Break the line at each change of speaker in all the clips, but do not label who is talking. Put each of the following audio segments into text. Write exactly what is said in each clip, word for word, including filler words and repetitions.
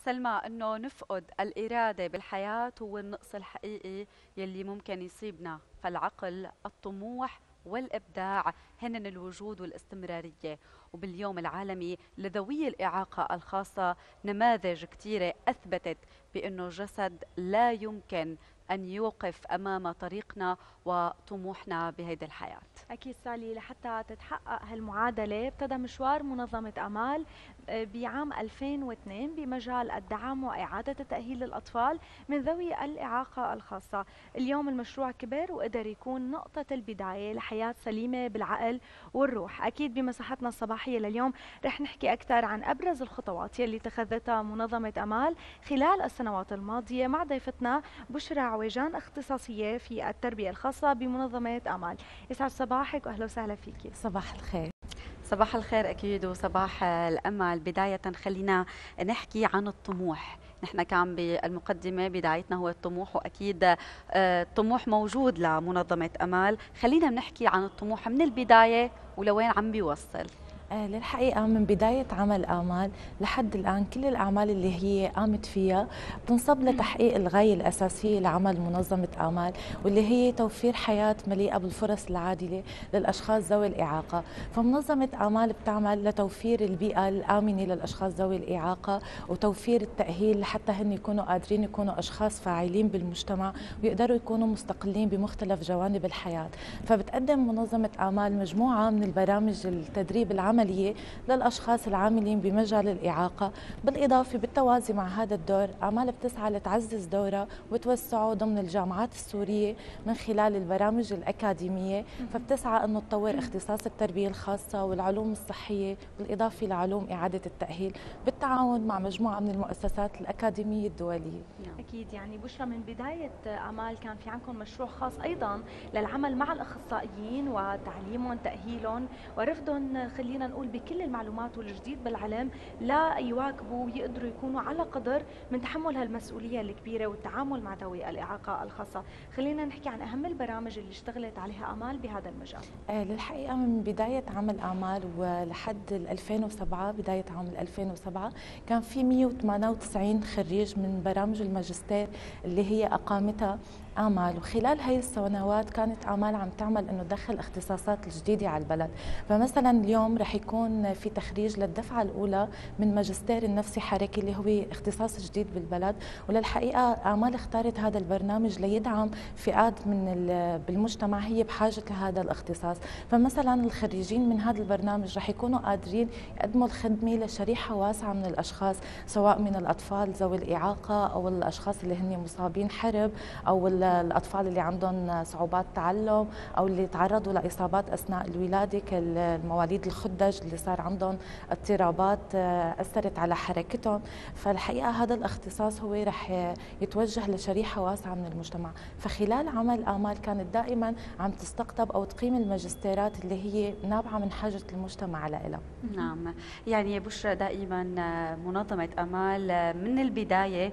سلمى، انه نفقد الإرادة بالحياة هو النقص الحقيقي يلي ممكن يصيبنا، فالعقل، الطموح والإبداع هن الوجود والاستمرارية. وباليوم العالمي لذوي الإعاقة الخاصة نماذج كثيرة أثبتت بأنه الجسد لا يمكن أن يوقف أمام طريقنا وطموحنا بهيدي الحياة.
أكيد سالي، لحتى تتحقق هالمعادلة ابتدى مشوار منظمة أمال آه، بعام ألفين واثنين بمجال الدعم وإعادة التأهيل للأطفال من ذوي الإعاقة الخاصة. اليوم المشروع كبر وقدر يكون نقطة البداية لحياة سليمة بالعقل والروح. أكيد بمساحتنا الصباحية لليوم رح نحكي أكثر عن أبرز الخطوات يلي اتخذتها منظمة أمال خلال السنوات الماضية مع ضيفتنا بشرى عويجان، اختصاصية في التربية الخاصة بمنظمة أمال. يسعد صباحك واهلا وسهلا فيكي.
صباح الخير.
صباح الخير أكيد وصباح الأمل. بداية خلينا نحكي عن الطموح. نحن كان بالمقدمة بدايتنا هو الطموح، وأكيد آه، الطموح موجود لمنظمة أمال. خلينا نحكي عن الطموح من البداية ولوين عم بيوصل.
آه، للحقيقة من بداية عمل آمال لحد الآن كل الأعمال اللي هي قامت فيها بتنصب لتحقيق الغاية الأساسية لعمل منظمة آمال، واللي هي توفير حياة مليئة بالفرص العادلة للأشخاص ذوي الإعاقة. فمنظمة آمال بتعمل لتوفير البيئة الآمنة للأشخاص ذوي الإعاقة وتوفير التأهيل لحتى هن يكونوا قادرين يكونوا أشخاص فاعلين بالمجتمع ويقدروا يكونوا مستقلين بمختلف جوانب الحياة. فبتقدم منظمة آمال مجموعة من البرامج التدريب العملي عملية للأشخاص العاملين بمجال الإعاقة. بالإضافة بالتوازي مع هذا الدور آمال بتسعى لتعزز دورها وتوسعه ضمن الجامعات السورية من خلال البرامج الأكاديمية. فبتسعى أنه تطور اختصاص التربية الخاصة والعلوم الصحية بالإضافة لعلوم إعادة التأهيل بالتعاون مع مجموعة من المؤسسات الأكاديمية الدولية.
أكيد يعني بشرى، من بداية آمال كان في عندكم مشروع خاص أيضا للعمل مع الأخصائيين وتعليمهم تأهيلهم ورفدهم، خلينا نقول بكل المعلومات والجديد بالعلم لا يواكبوا ويقدروا يكونوا على قدر من تحمل هالمسؤولية الكبيرة والتعامل مع ذوي الإعاقة الخاصة. خلينا نحكي عن أهم البرامج اللي اشتغلت عليها آمال بهذا المجال.
آه للحقيقة من بداية عمل آمال ولحد ألفين وسبعة، بداية عام ألفين وسبعة كان في مئة وثمانية وتسعين خريج من برامج الماجستير اللي هي أقامتها آمال. وخلال هاي السنوات كانت آمال عم تعمل إنه تدخل اختصاصات جديدة على البلد. فمثلا اليوم رح يكون في تخريج للدفعة الأولى من ماجستير النفسي حركي اللي هو اختصاص جديد بالبلد. وللحقيقة آمال اختارت هذا البرنامج ليدعم فئات من بالمجتمع هي بحاجة لهذا الاختصاص. فمثلا الخريجين من هذا البرنامج رح يكونوا قادرين يقدموا الخدمة لشريحة واسعة من الأشخاص، سواء من الأطفال ذوي الإعاقة أو الأشخاص اللي هن مصابين حرب أو الأطفال اللي عندهم صعوبات تعلم أو اللي تعرضوا لإصابات أثناء الولادة كالمواليد الخدج اللي صار عندهم اضطرابات أثرت على حركتهم. فالحقيقة هذا الاختصاص هو رح يتوجه لشريحة واسعة من المجتمع. فخلال عمل آمال كانت دائما عم تستقطب أو تقيم الماجستيرات اللي هي نابعة من حاجة المجتمع لها.
نعم، يعني يا بشرى دائما منظمة أمال من البداية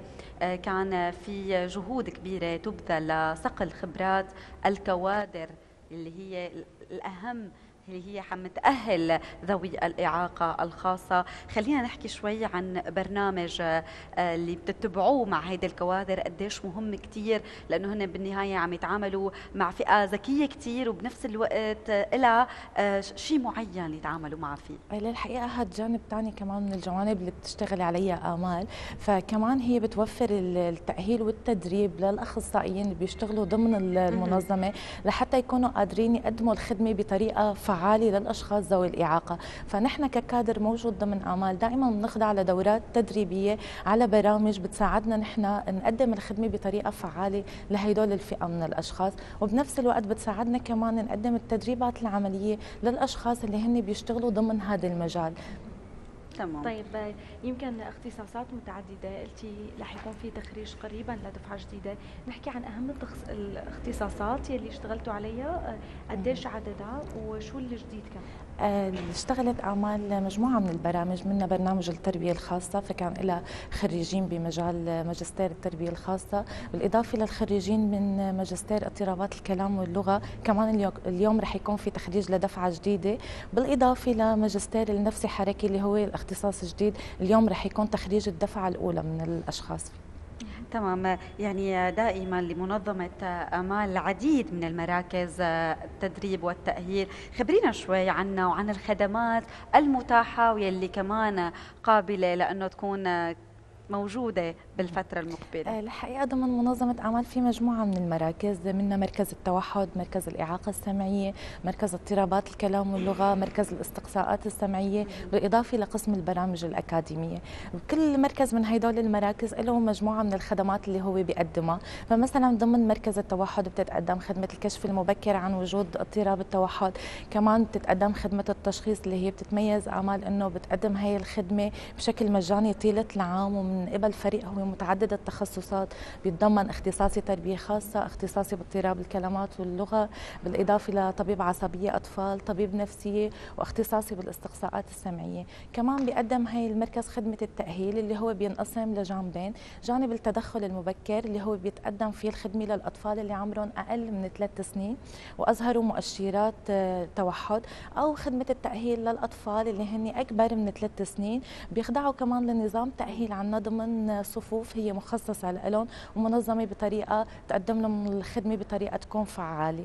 كان في جهود كبيرة تبذل لصقل خبرات الكوادر اللي هي الأهم، اللي هي عم تأهل ذوي الإعاقة الخاصة. خلينا نحكي شوي عن برنامج اللي بتتبعوه مع هيدي الكوادر، قديش مهم كتير، لأنه هن بالنهاية عم يتعاملوا مع فئة ذكية كتير وبنفس الوقت إلها شيء معين يتعاملوا معه فيه.
للحقيقة هذا جانب ثاني كمان من الجوانب اللي بتشتغل عليها آمال. فكمان هي بتوفر التأهيل والتدريب للأخصائيين اللي بيشتغلوا ضمن المنظمة لحتى يكونوا قادرين يقدموا الخدمة بطريقة فعالي للاشخاص ذوي الاعاقه. فنحن ككادر موجود ضمن آمال دائما بنخضع لدورات تدريبيه على برامج بتساعدنا نحن نقدم الخدمه بطريقه فعاله لهدول الفئه من الاشخاص، وبنفس الوقت بتساعدنا كمان نقدم التدريبات العمليه للاشخاص اللي هن بيشتغلوا ضمن هذا المجال.
تمام. طيب يمكن اختصاصات متعدده، قلتي رح يكون في تخريج قريبا لدفعه جديده، نحكي عن اهم الاختصاصات يلي اشتغلتوا عليها، قديش عددها وشو الجديد كمان؟
آه، اشتغلت أعمال مجموعة من البرامج، منها برنامج التربية الخاصة، فكان لها خريجين بمجال ماجستير التربية الخاصة، بالإضافة للخريجين من ماجستير اضطرابات الكلام واللغة. كمان اليوم رح يكون في تخريج لدفعة جديدة، بالإضافة لماجستير النفسي حركي اللي هو الاختصاص الجديد. اليوم رح يكون تخريج الدفعة الأولى من الأشخاص فيه.
تمام. يعني دائما لمنظمة آمال العديد من المراكز التدريب والتأهيل، خبرينا شوي عنها وعن الخدمات المتاحة واللي كمان قابلة لأنه تكون موجودة بالفترة المقبلة.
الحقيقة ضمن منظمة آمال في مجموعة من المراكز، منها مركز التوحد، مركز الإعاقة السمعية، مركز اضطرابات الكلام واللغة، مركز الاستقصاءات السمعية، بالإضافة لقسم البرامج الأكاديمية. كل مركز من هدول المراكز له مجموعة من الخدمات اللي هو بيقدمها. فمثلا ضمن مركز التوحد بتتقدم خدمة الكشف المبكر عن وجود اضطراب التوحد، كمان بتتقدم خدمة التشخيص اللي هي بتتميز آمال انه بتقدم هي الخدمة بشكل مجاني طيلة العام، ومن قبل فريق هو متعدد التخصصات، بيتضمن اختصاصي تربية خاصة، اختصاصي باضطراب الكلمات واللغة، بالإضافة لطبيب عصبية أطفال، طبيب نفسية، واختصاصي بالاستقصاءات السمعية. كمان بيقدم هاي المركز خدمة التأهيل اللي هو بينقسم لجانبين، جانب التدخل المبكر اللي هو بيتقدم فيه الخدمة للأطفال اللي عمرهم أقل من ثلاث سنين وأظهروا مؤشرات توحد، أو خدمة التأهيل للأطفال اللي هن أكبر من ثلاث سنين، بيخضعوا كمان لنظام تأهيل عنا ضمن صفوف هي مخصصة لهم ومنظمة بطريقة تقدم لهم الخدمة بطريقة تكون فعالة.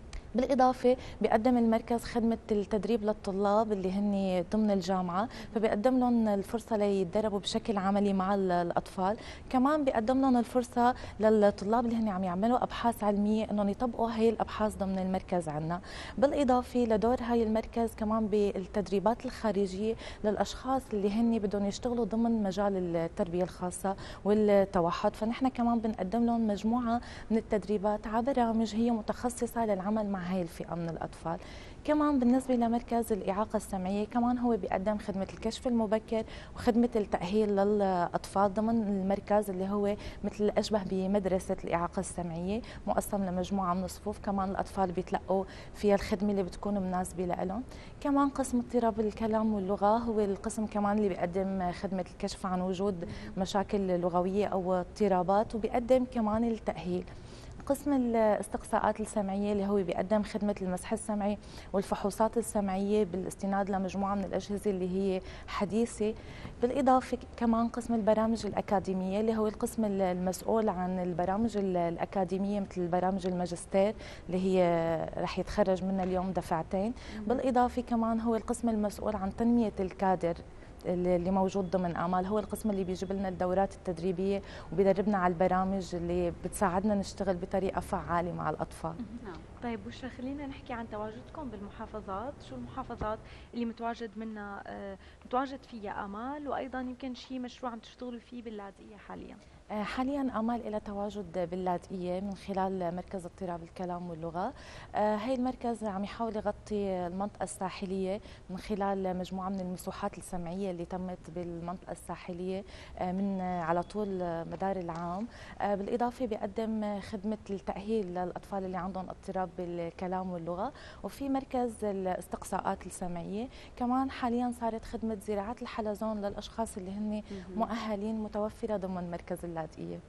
بالإضافة بيقدم المركز خدمة التدريب للطلاب اللي هن ضمن الجامعة، فبيقدم لهم الفرصة ليتدربوا بشكل عملي مع الأطفال. كمان بيقدم لهم الفرصة للطلاب اللي هن عم يعملوا أبحاث علمية إنهم يطبقوا هاي الأبحاث ضمن المركز عنا. بالإضافة لدور هاي المركز كمان بالتدريبات الخارجية للأشخاص اللي هن بدهم يشتغلوا ضمن مجال التربية الخاصة والتوحد، فنحن كمان بنقدم لهم مجموعة من التدريبات على برامج هي متخصصة للعمل مع هاي الفئة من الأطفال. كمان بالنسبة لمركز الإعاقة السمعية كمان هو بيقدم خدمة الكشف المبكر وخدمة التأهيل للأطفال ضمن المركز اللي هو مثل أشبه بمدرسة الإعاقة السمعية، مقسم لمجموعة من الصفوف. كمان الأطفال بيتلقوا فيها الخدمة اللي بتكون مناسبة لهم. كمان قسم اضطراب الكلام واللغة هو القسم كمان اللي بيقدم خدمة الكشف عن وجود مشاكل لغوية أو اضطرابات، وبيقدم كمان التأهيل. قسم الاستقصاءات السمعية اللي هو بيقدم خدمة المسح السمعي والفحوصات السمعية بالاستناد لمجموعة من الأجهزة اللي هي حديثة. بالإضافة كمان قسم البرامج الأكاديمية اللي هو القسم المسؤول عن البرامج الأكاديمية مثل برامج الماجستير اللي هي رح يتخرج منها اليوم دفعتين. بالإضافة كمان هو القسم المسؤول عن تنمية الكادر اللي موجود ضمن آمال، هو القسم اللي بيجيب لنا الدورات التدريبية وبيدربنا على البرامج اللي بتساعدنا نشتغل بطريقة فعالة مع الأطفال.
طيب بشرى، خلينا نحكي عن تواجدكم بالمحافظات. شو المحافظات اللي متواجد منها متواجد فيها آمال، وأيضا يمكن شيء مشروع عم تشتغلوا فيه باللاذقية حاليا؟
حاليا آمال إلى تواجد باللاذقية من خلال مركز اضطراب الكلام واللغة. هي المركز عم يحاول يغطي المنطقة الساحلية من خلال مجموعة من المسوحات السمعية اللي تمت بالمنطقة الساحلية من على طول مدار العام. بالإضافة بيقدم خدمة التأهيل للأطفال اللي عندهم اضطراب بالكلام واللغة، وفي مركز الاستقصاءات السمعية. كمان حاليا صارت خدمة زراعة الحلزون للأشخاص اللي هن مؤهلين متوفرة ضمن مركز اللاذقية.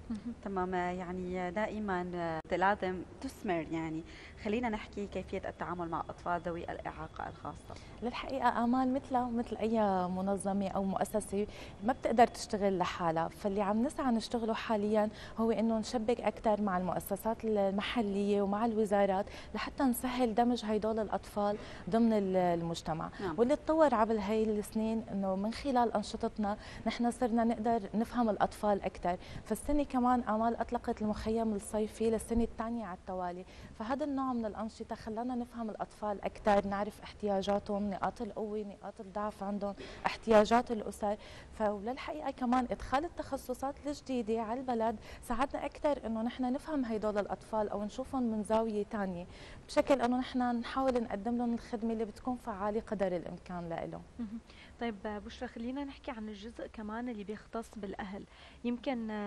تمام. يعني دائما لازم تثمر. يعني خلينا نحكي كيفية التعامل مع أطفال ذوي الإعاقة الخاصة.
للحقيقة آمال مثلها مثل أي منظمة أو مؤسسة ما بتقدر تشتغل لحالها، فاللي عم نسعى نشتغله حاليا هو إنه نشبك أكثر مع المؤسسات المحلية ومع الوزارات لحتى نسهل دمج هيدول الأطفال ضمن المجتمع. نعم. واللي تطور عبر هاي السنين إنه من خلال أنشطتنا نحن صرنا نقدر نفهم الأطفال أكثر. فالسنة كمان آمال أطلقت المخيم الصيفي للسنة الثانية على التوالي، فهذا النوع من الأنشطة خلانا نفهم الأطفال أكثر، نعرف احتياجاتهم، نقاط القوة، نقاط الضعف عندهم، احتياجات الأسر. فللحقيقة كمان إدخال التخصصات الجديدة على البلد ساعدنا أكثر إنه نحن نفهم هدول الأطفال أو نشوفهم من زاوية ثانية، بشكل إنه نحن نحاول نقدم لهم الخدمة اللي بتكون فعالة قدر الإمكان لهم.
طيب بشرى، خلينا نحكي عن الجزء كمان اللي بيختص بالأهل. يمكن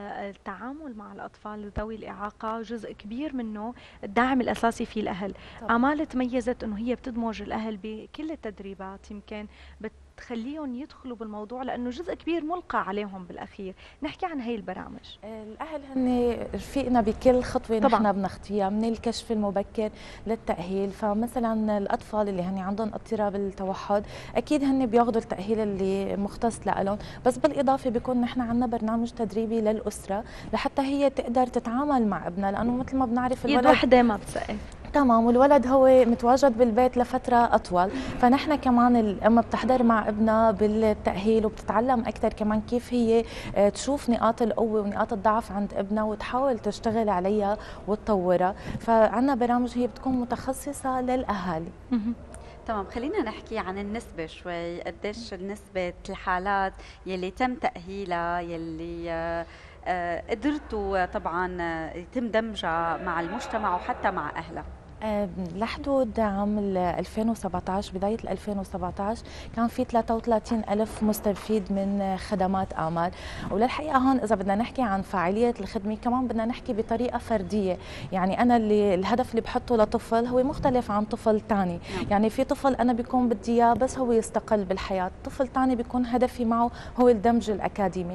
التعامل مع الأطفال ذوي الإعاقة جزء كبير منه الداعم الأساسي فيه الأهل.
طبعا.
آمال تميزت أنه هي بتدمج الأهل بكل التدريبات، يمكن بتخليهم يدخلوا بالموضوع لأنه جزء كبير ملقى عليهم بالأخير. نحكي عن هاي البرامج.
الأهل هن رفيقنا بكل خطوة نحن بنخطيها، من الكشف المبكر للتأهيل. فمثلا الأطفال اللي هن عندهم اضطراب التوحد أكيد هن بياخذوا التأهيل اللي مختص لهم، بس بالإضافة بيكون نحن عندنا برنامج تدريبي للأسرة لحتى هي تقدر تتعامل مع ابنها، لأنه مثل ما بنعرف
الولد يد وحدة ما بتسقف.
تمام، والولد هو متواجد بالبيت لفترة أطول، فنحن كمان الأم بتحضر مع ابنها بالتأهيل وبتتعلم أكثر كمان كيف هي تشوف نقاط القوة ونقاط الضعف عند ابنها وتحاول تشتغل عليها وتطورها. فعنا برامج هي بتكون متخصصة للأهالي.
تمام، خلينا نحكي عن النسبة شوي. قديش نسبة الحالات يلي تم تأهيلها يلي آه قدرتوا طبعا يتم دمجها مع المجتمع وحتى مع أهلها؟
لحدود عام ألفين وسبعة عشر، بداية ألفين وسبعة عشر كان في ثلاثة وثلاثين ألف مستفيد من خدمات آمال. وللحقيقة هون إذا بدنا نحكي عن فاعلية الخدمة كمان بدنا نحكي بطريقة فردية. يعني أنا اللي الهدف اللي بحطه لطفل هو مختلف عن طفل ثاني. يعني في طفل أنا بيكون بدي إياه بس هو يستقل بالحياة، طفل ثاني بيكون هدفي معه هو الدمج الأكاديمي.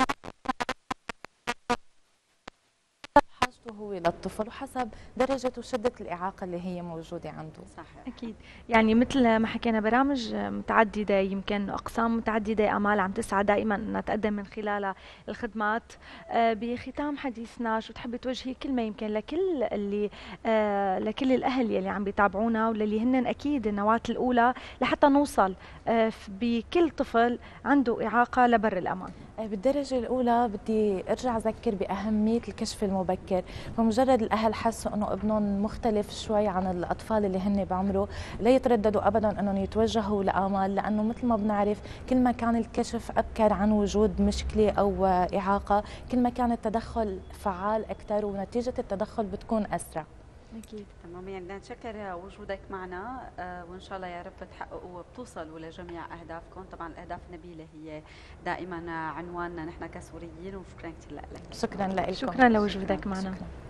هو للطفل وحسب درجة وشدة الإعاقة اللي هي موجودة عنده.
صحيح.
أكيد، يعني مثل ما حكينا برامج متعددة، يمكن أقسام متعددة آمال عم تسعى دائما أنها تقدم من خلالها الخدمات. آه بختام حديثنا شو تحبي توجهي كلمة يمكن لكل اللي آه لكل الأهل يلي عم بيتابعونا وللي هن أكيد النواة الأولى لحتى نوصل آه بكل طفل عنده إعاقة لبر الأمان؟
بالدرجة الأولى بدي أرجع أذكر بأهمية الكشف المبكر. فمجرد الأهل حسوا أنه ابنهم مختلف شوي عن الأطفال اللي هن بعمره لا يترددوا أبدا أنهم يتوجهوا لآمال، لأنه مثل ما بنعرف كل ما كان الكشف أبكر عن وجود مشكلة أو إعاقة كل ما كان التدخل فعال أكثر ونتيجة التدخل بتكون أسرع.
أكيد. تمام، يعني بدنا نتشكر وجودك معنا آه وإن شاء الله يا رب تحققوا وبتوصلوا لجميع أهدافكم. طبعا الأهداف النبيلة هي دائما عنواننا نحن كسوريين، وشكرا كثير لك.
شكرا لك.
شكرا لوجودك معنا.
شكرا.